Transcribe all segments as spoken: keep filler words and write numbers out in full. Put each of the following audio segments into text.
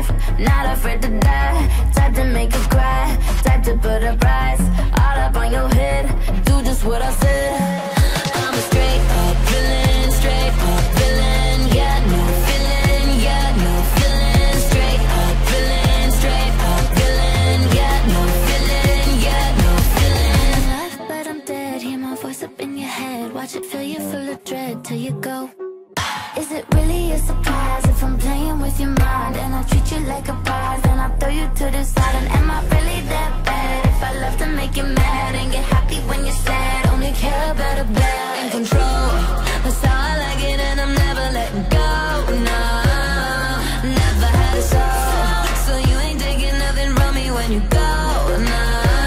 life, not afraid to die. Type to make you cry, type to put a price all up on your head. Do just what I said. I'm a straight up villain, straight up villain. Yeah, no feeling, yeah, no feeling. Straight up villain, straight up villain. Yeah, no feeling, yeah, no feeling. Alive, but I'm dead. Hear my voice up in your head. Watch it fill you full of dread till you go. Is it really a surprise if I'm playing with your mind and I treat you like a prize, then I throw you to the side? And am I really that bad if I love to make you mad and get happy when you're sad? Only care about a bad in control. That's how I like it, and I'm never letting go. No, never had a soul, so you ain't taking nothing from me when you go. No,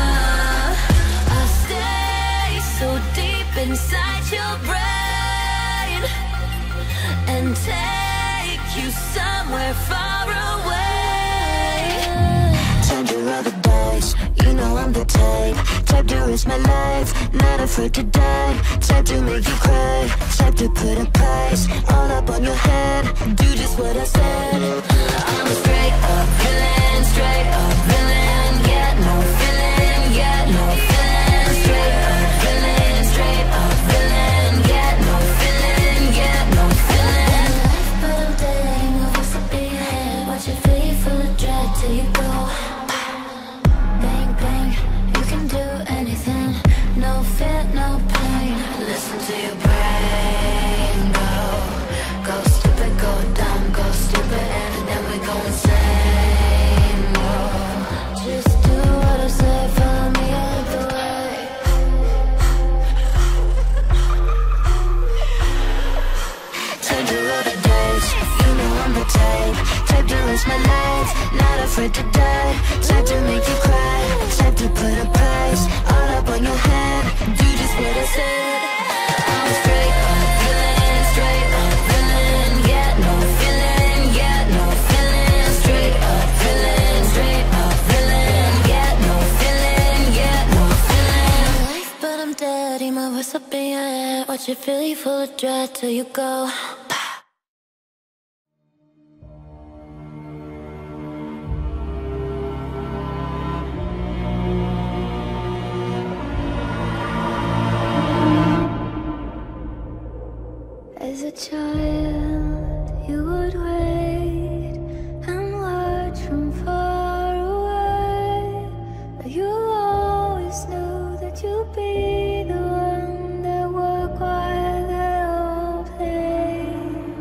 I stay so deep inside your brain and take you somewhere far away. Time to roll the dice, you know I'm the type. Type to risk my life, not afraid to die. Type to make you cry, type to put a price all up on your head. Do just what I said. I'm a straight up villain, straight up villain. Yeah, no feeling, yeah, no feeling. Straight up villain, straight up villain. Yeah, no feeling, yeah, no feeling. But I'm dead, you know what's up in your head. Watch it fill you full of dread till you go. Bang, bang, you can do anything. No fear, no pain. Listen to your brain go. Go stupid, go dumb, go stupid, and then we go insane. Whoa. Just do what I say, follow me all the way. Time to roll the dice, you know I'm the type. Type to risk my life, not afraid to die. Type to make you cry, type to put a price all up on your head. Do just what I said. I'm a straight up villain, straight up villain. Yeah, no feeling, yeah, no feeling. Straight up villain, straight up villain. Yeah, no feeling, yeah, no feeling. Life, but I'm dead. Hear my voice up in your head. Watch it fill you full of dread till you go. As a child, you would wait and watch from far away. But you always knew that you'd be the one that would quiet the whole play.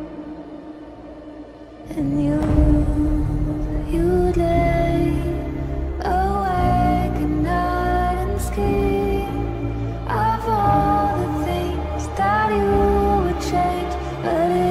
And you, you'd lay awake at night and scheme of all the things that you change, but it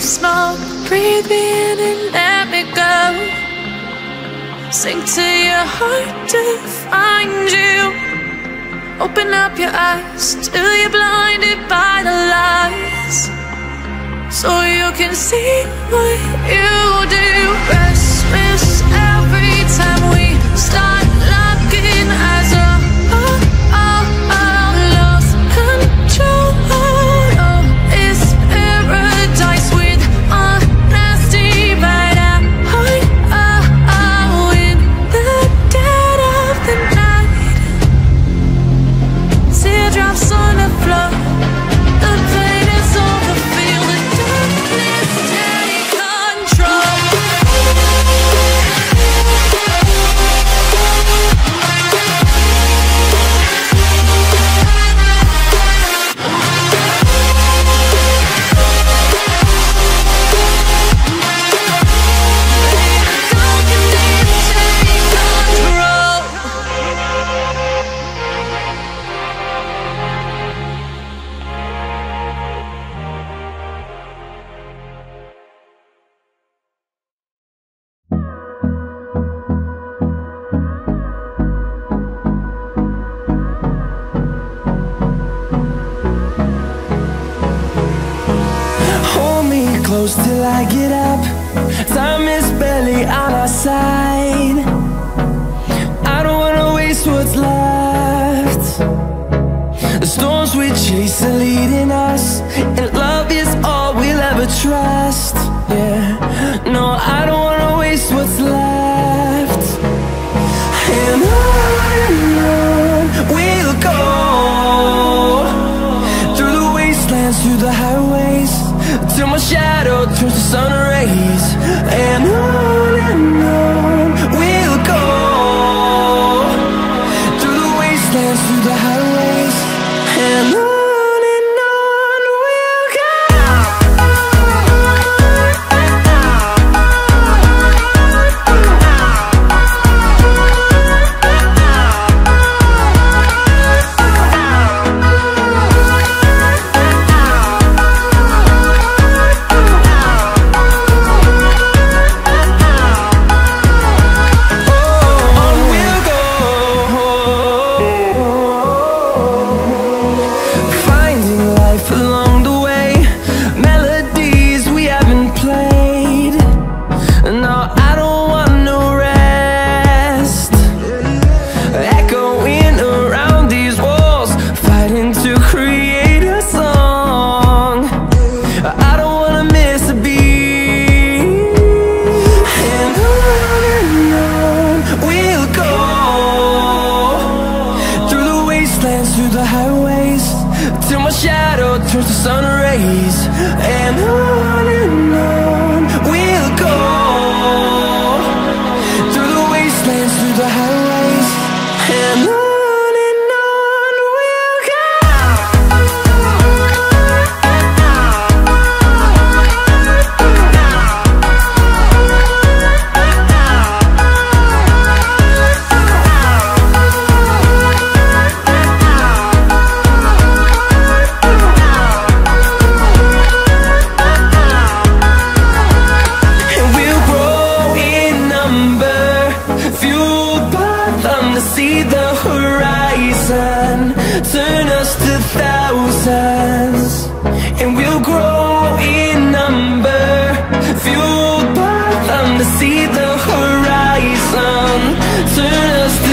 smoke, breathe me in and let me go. Sink to your heart to find you. Open up your eyes till you're blinded by the lies, so you can see what you do. Restless every time we start looking as a oh, oh, oh, lost control. Oh, it's paradise with honesty, but I hide oh, oh, in the dead of the night. Teardrops on the floor. The pain is over. Feel the darkness take control. Close till I get up. Time is barely on our side. I don't wanna waste what's left. The storms we chase are leading us, and love is all we'll ever trust. Yeah, no, I don't wanna waste what's left. And on and on we'll go, through the wastelands, through the highways, till my shadow turns to sun rays. And on and on we'll go, through the wastelands, through the highways, and on. Through the highways, till my shadow turns to sun rays. And on and on we'll go, through the wastelands, through the highways, and on. See the horizon turn us to thousands, and we'll grow in number, fueled by them to see the horizon turn us to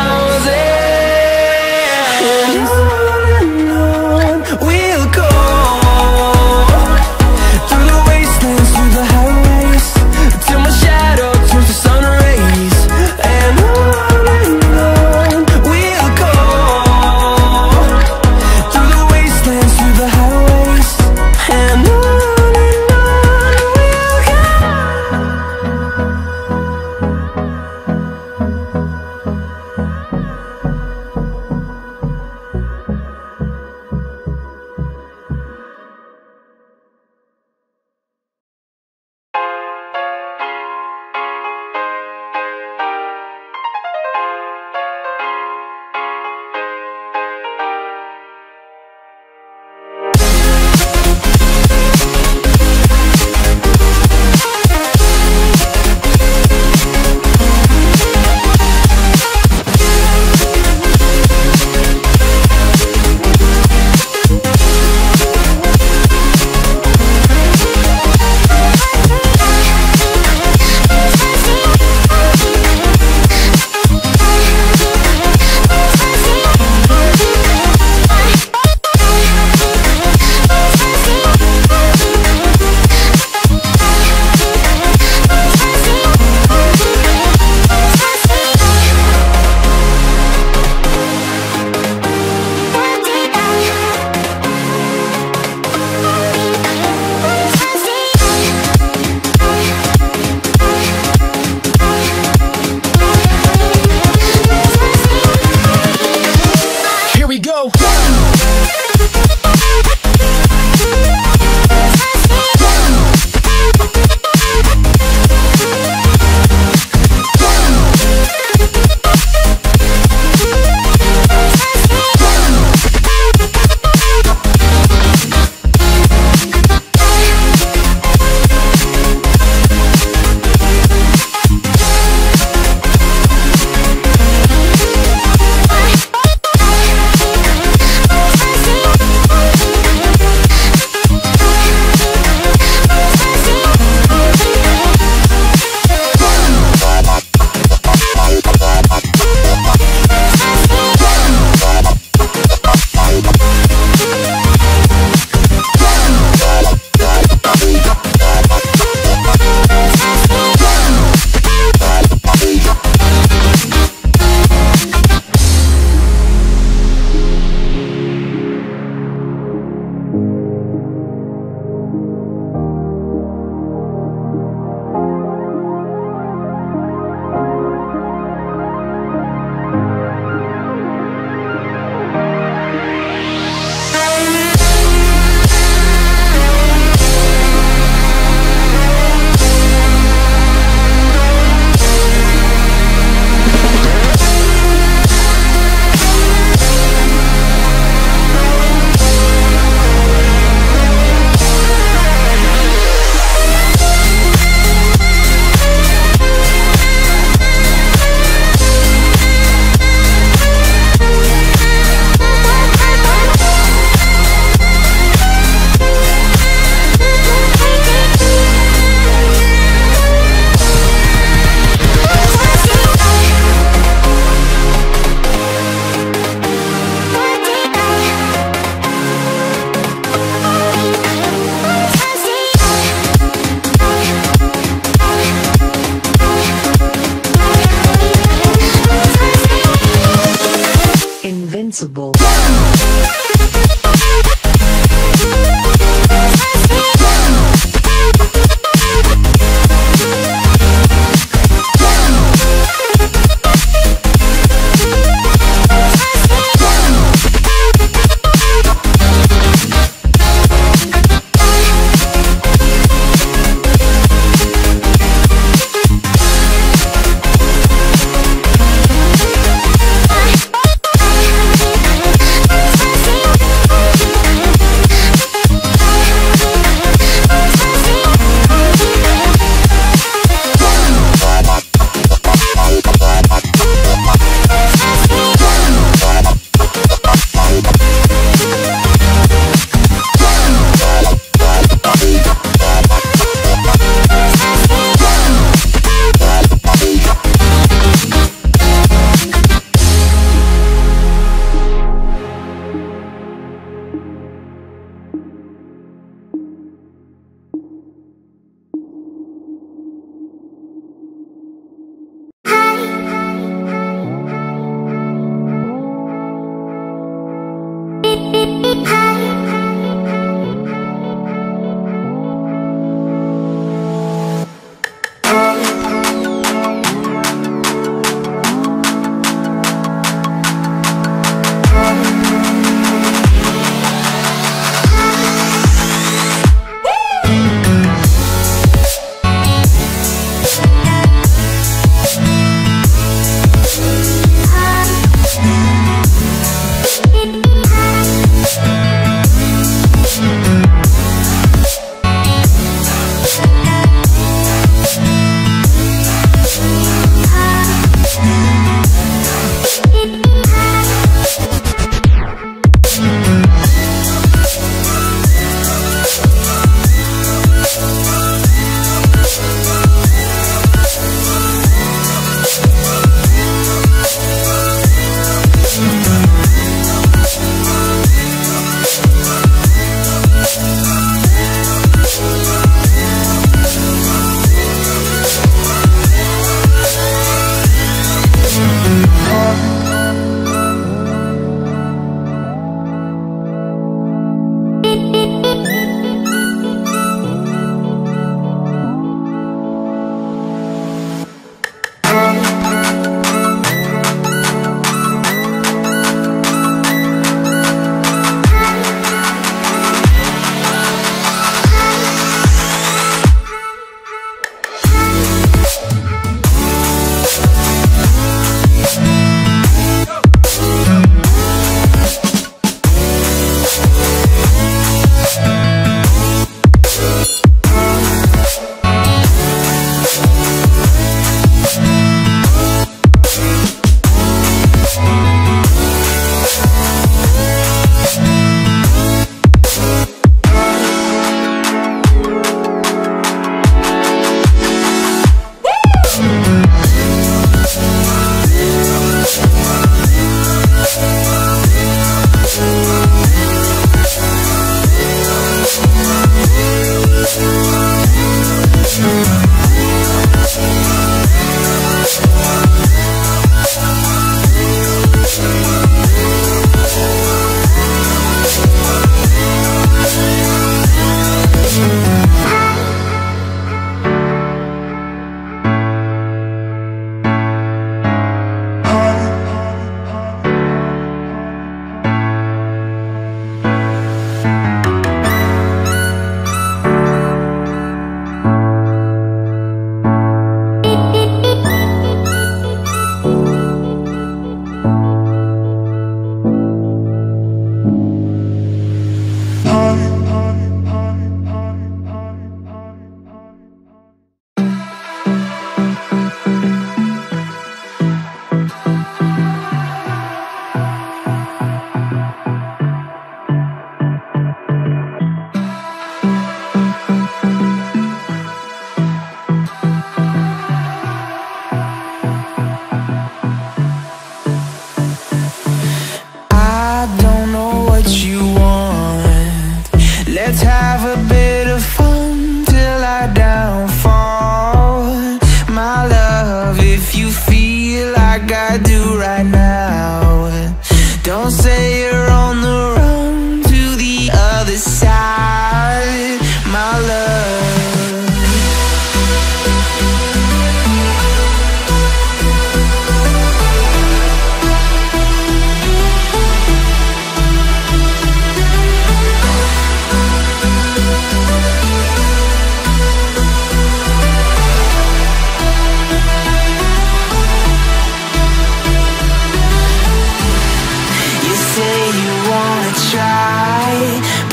thousands. And on and on we'll go, through the wastelands, through the highways, till my shadow turns to sun rays. And on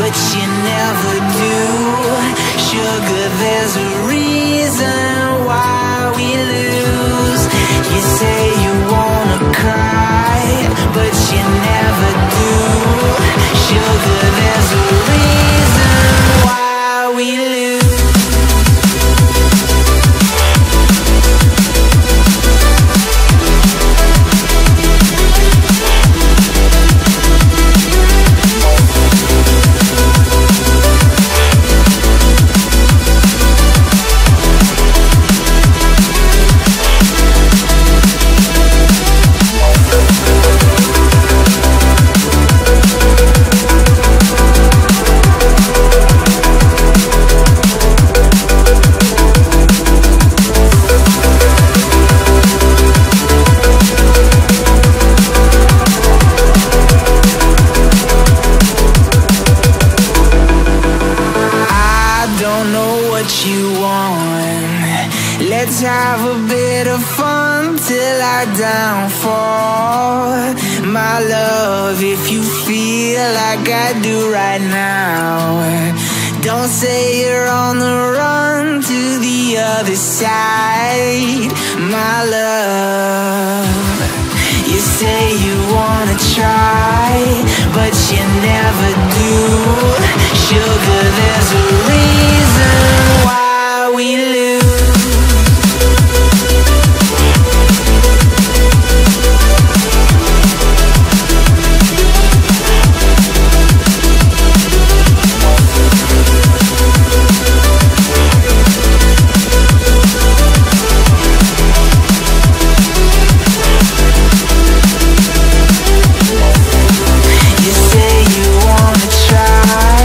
but you never do. Sugar, there's a reason why we lose. You say you wanna cry, but you never do. Sugar, there's a reason why we lose. Let's have a bit of fun till I downfall. My love, if you feel like I do right now, don't say you're on the run to the other side. My love, you say you wanna try, but you never do. Sugar, there's a reason why we lose. You say you wanna try,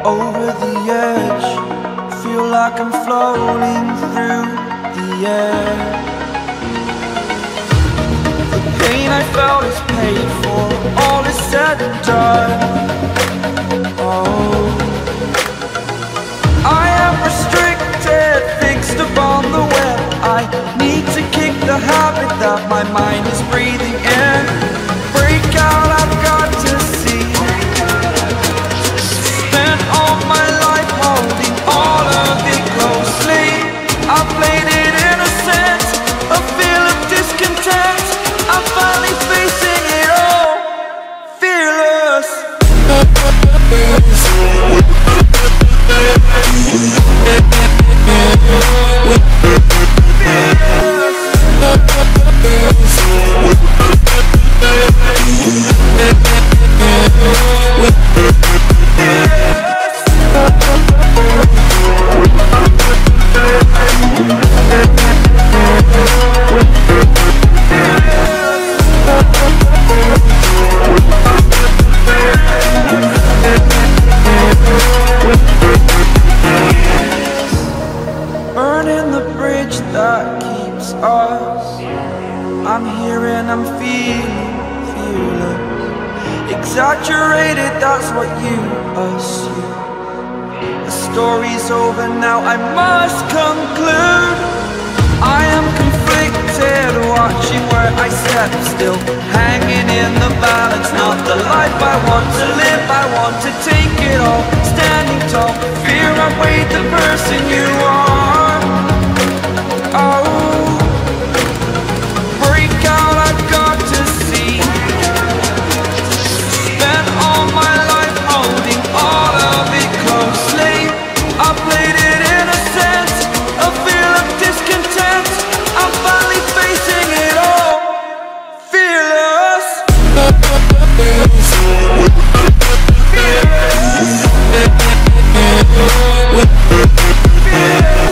over the edge. Feel like I'm floating through the air. The pain I felt is paid for, all is said and done. Oh, I am restricted, fixed upon the web. I need to kick the habit that my mind is breathing in. Break out, I've got to see. Spent all my life holding all of it closely. I played it innocent, a feel of discontent. I'm finally facing it all, fearless. Burning the bridge that keeps us. I'm here and I'm feeling fearless. Exaggerated, that's what you assume. The story's over now, I must conclude. I am conflicted, watching where I step still, hanging in the balance. Not the life I want to live, I want to take it all. Standing tall, fear I weighed the person you are. Oh, break out, I've got to see. Spent all my life holding all of it closely. I played it innocent, a feel of discontent. I'm finally facing it all, fearless. Fearless. Fearless.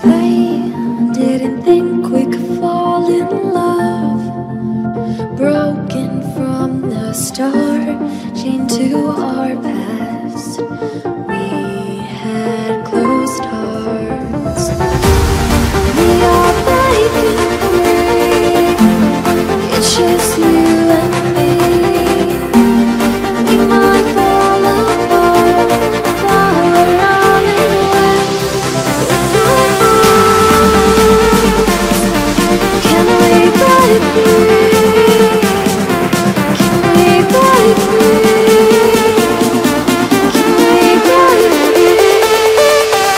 I didn't think we could fall in love. Broken from the start, chained to our past. We had closed hearts. We are breaking free. It's just you and me. We might fall apart, fall around and wet. Can we break free? Can we break free? Can we break free?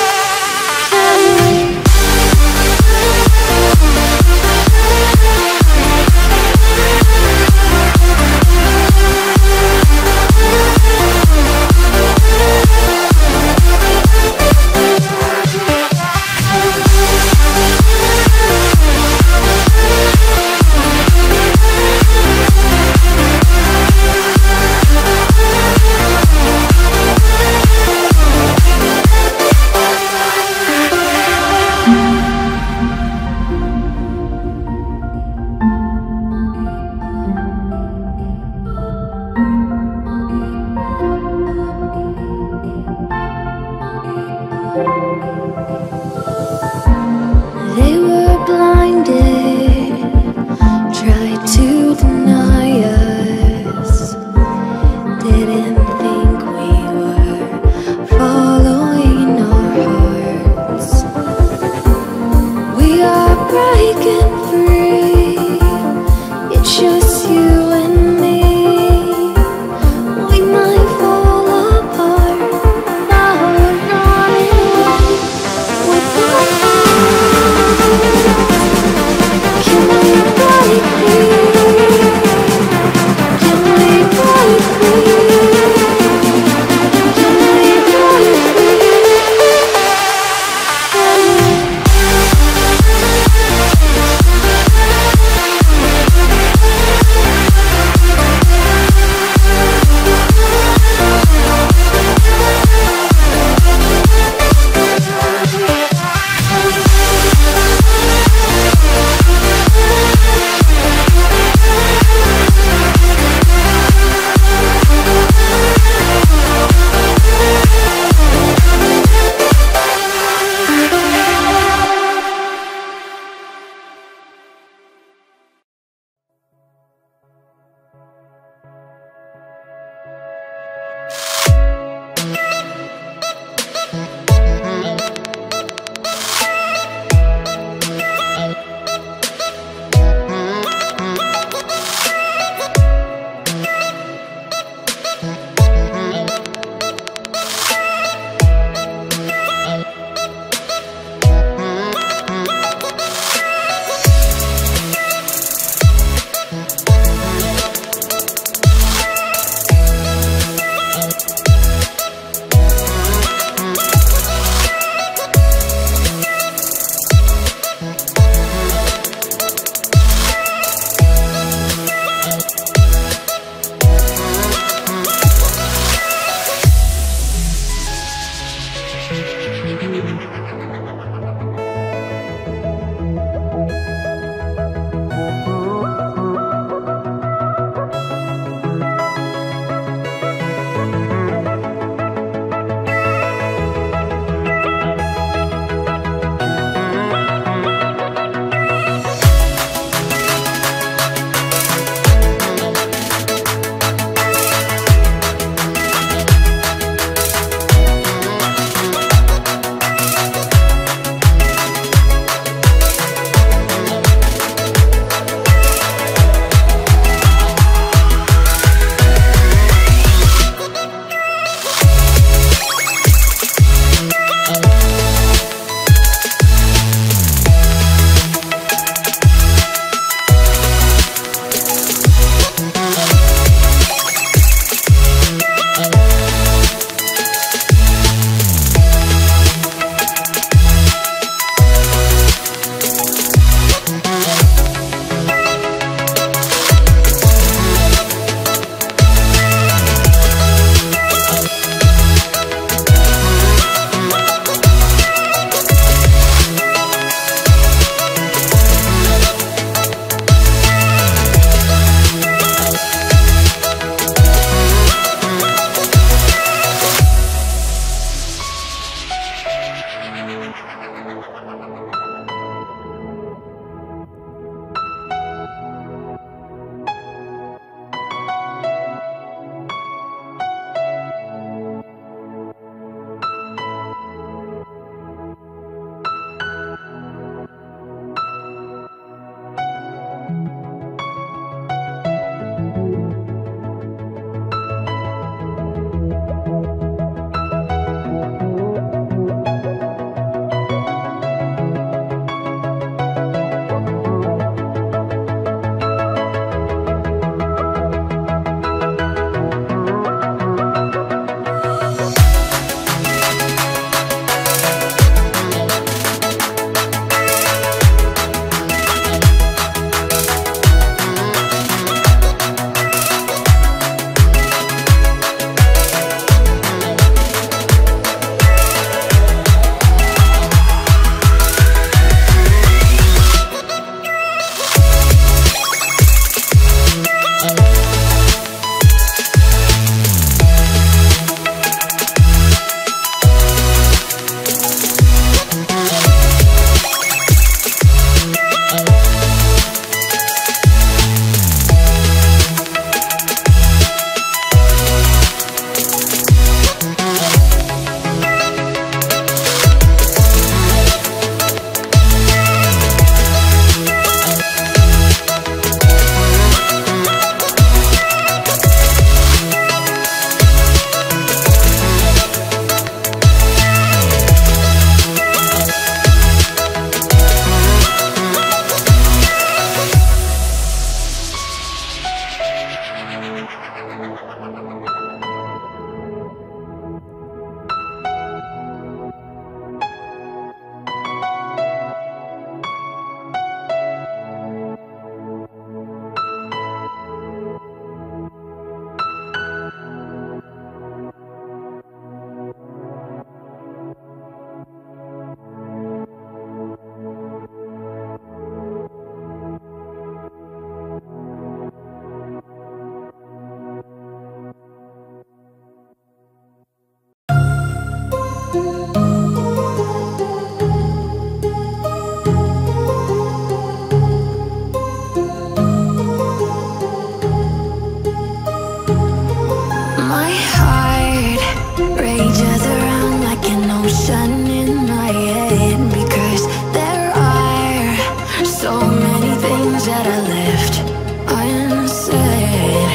My heart rages around like an ocean in my head, because there are so many things that I left unsaid.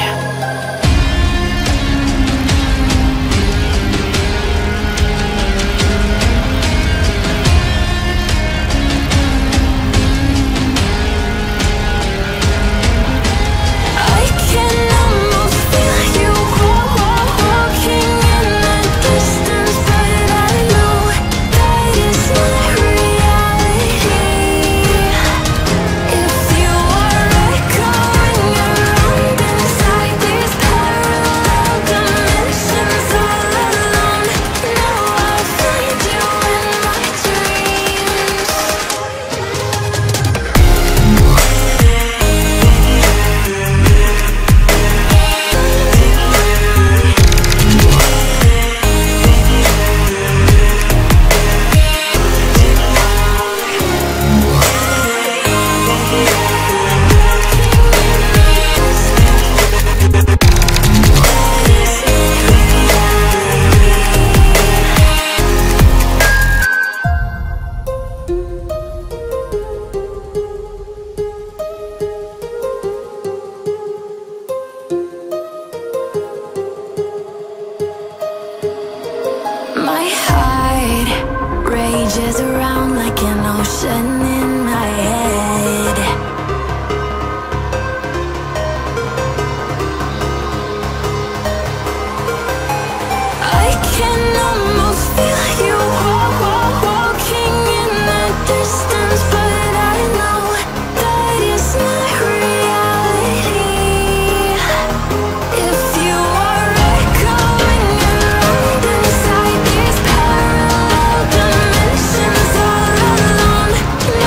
I can almost feel you walking in the distance, but I know that it's not reality. If you are echoing around inside these parallel dimensions all alone, know I'll find you in my dreams. My heart rages around like an ocean in my head. I can almost feel you walking in the distance, but I know that it's not reality. If you are echoing around inside these parallel dimensions all alone,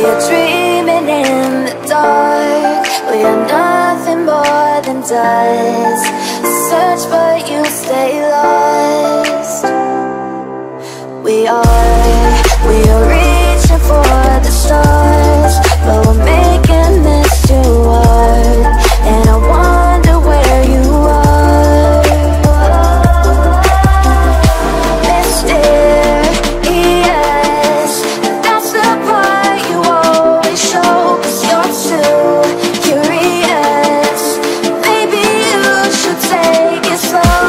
We're dreaming in the dark. We are nothing more than dust. Search but you stay lost. We are, we are reaching for the stars, but we're making this too hard. And I wonder where you are. Mysterious, that's the part you always show. 'Cause you're too curious. Maybe you should take it slow.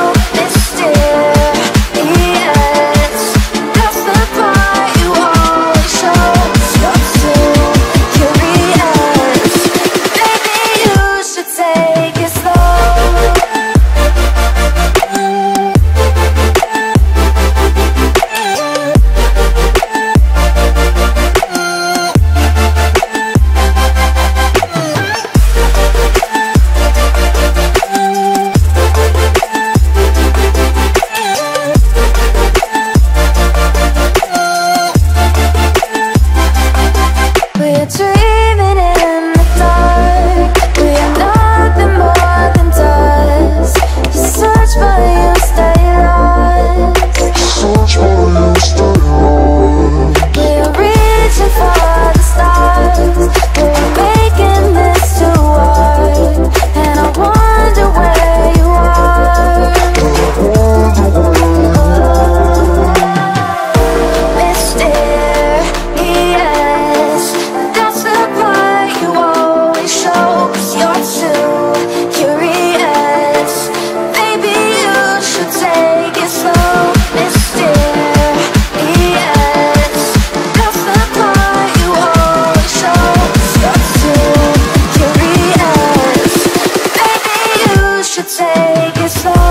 Mysterious, that's the part you always show. 'Cause you're too curious. Maybe you should take it slow. We're dreaming in the dark. We are nothing more than dust. You search but you stay lost. We are reaching for the stars. We're making this too hard. And I wonder where you are. Mysterious, that's the part you always show. 'Cause you're too curious. Maybe you should take it slow. Mysterious, that's the part you always show. 'Cause you're too curious. Maybe you should take it slow.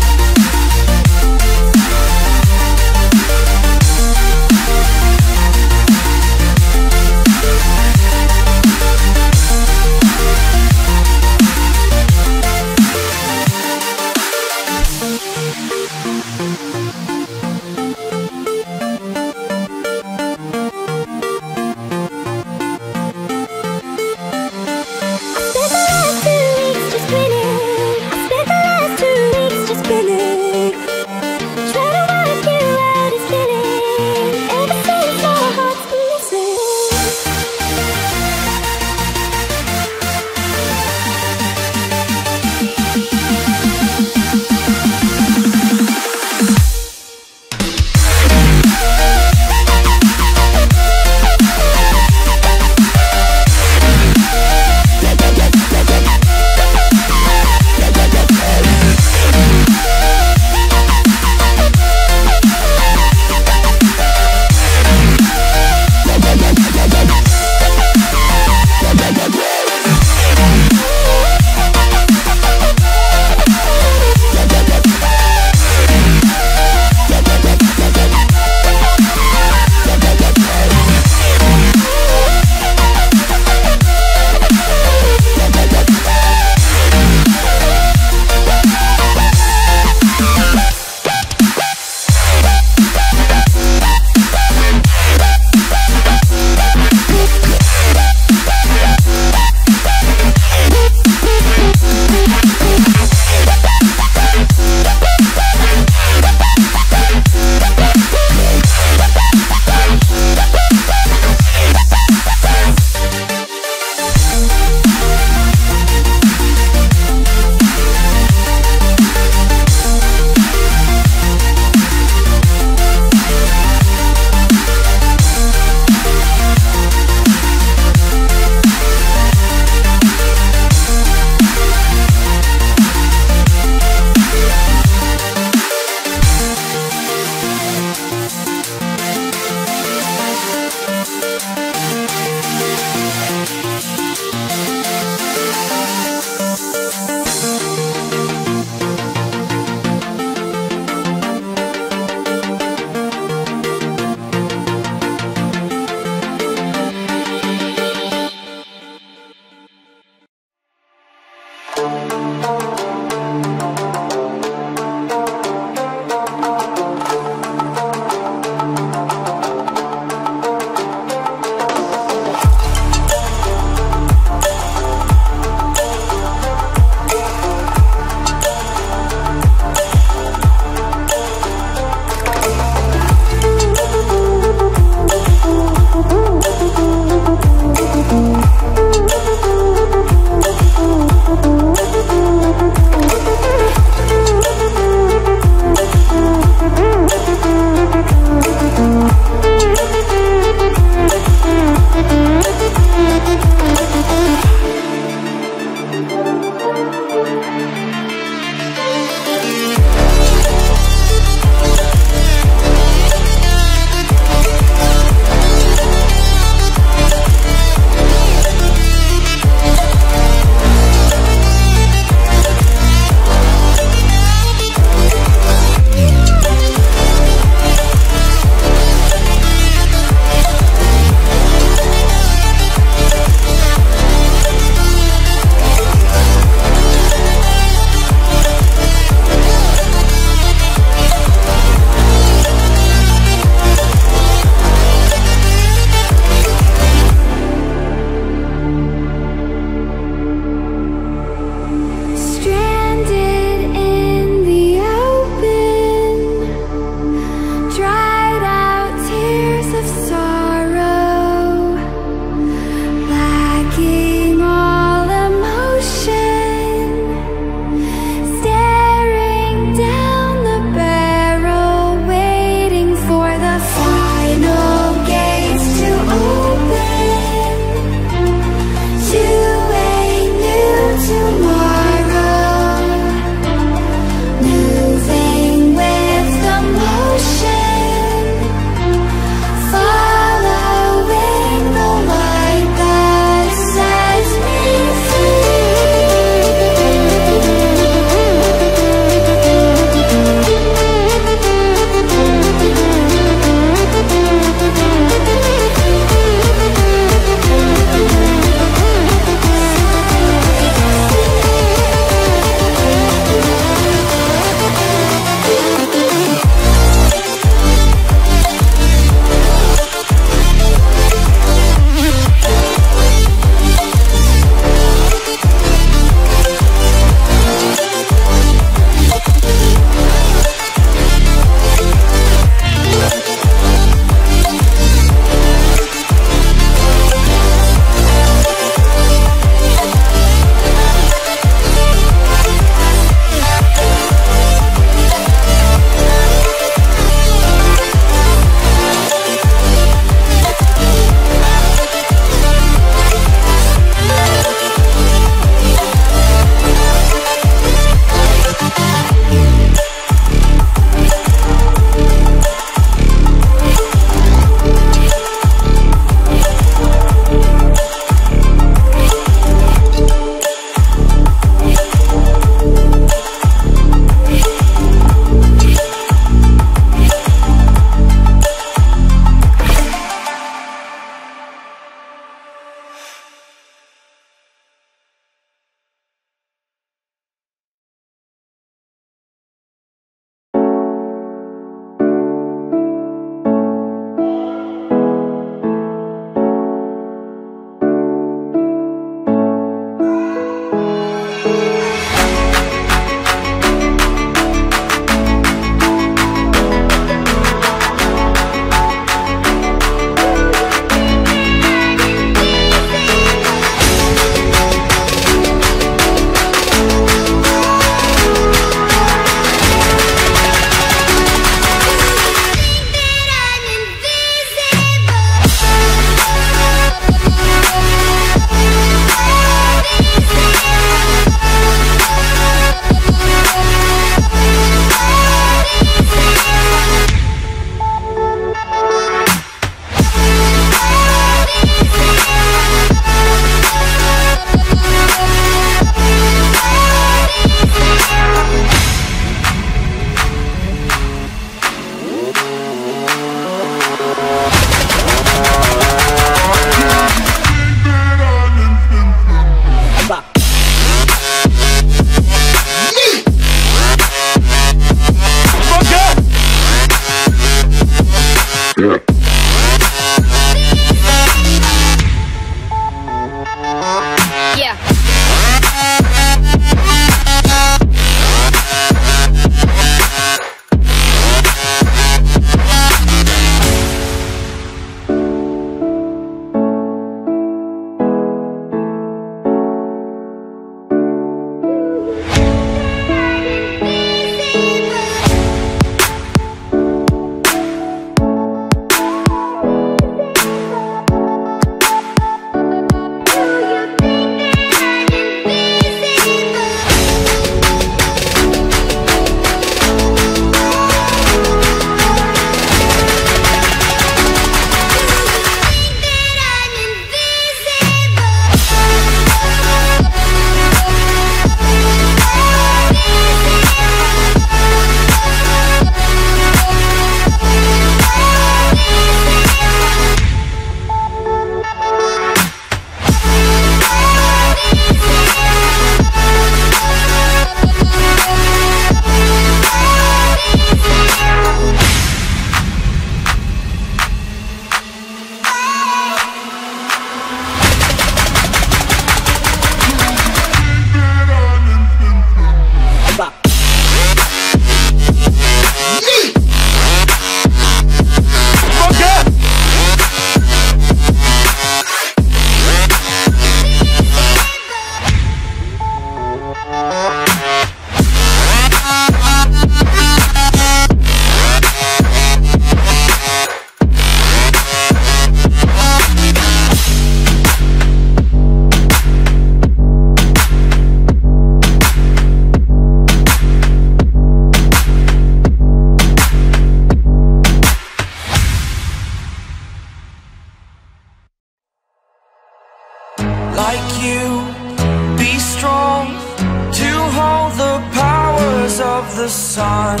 like you, be strong to hold the powers of the sun.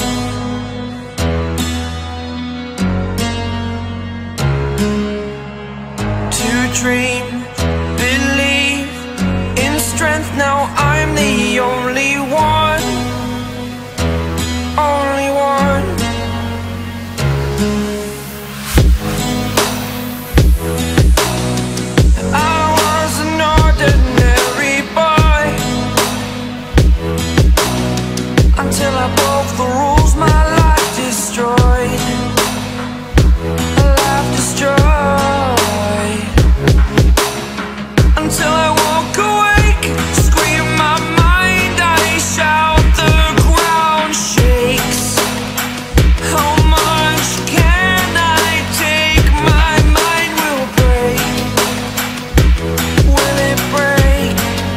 To dream, believe in strength, now I'm the only one, only one. I was an ordinary boy until I broke the rules, my life destroyed, a life destroyed. Until I walk awake, scream my mind, I shout, the ground shakes. How much can I take? My mind will break. Will it break?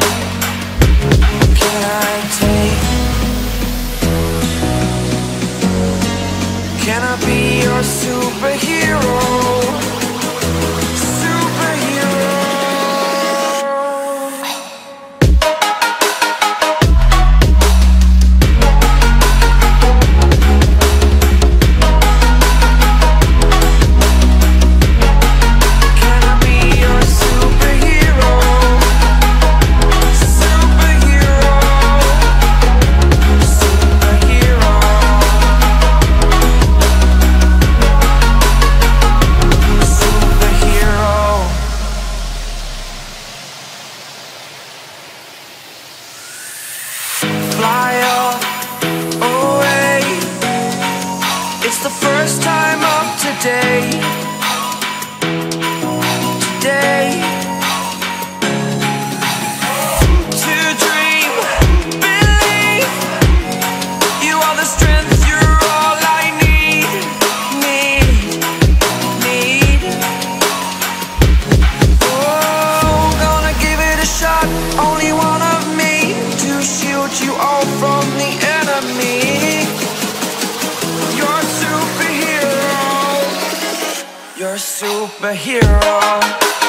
Can I take? Can I be your superhero? Fly up, away. It's the first time of today. Today. To dream, believe. You are the strength, you're all I need. Need, need. Oh, gonna give it a shot. Only one of me to shield you all from the enemy. You're a superhero. You're a superhero.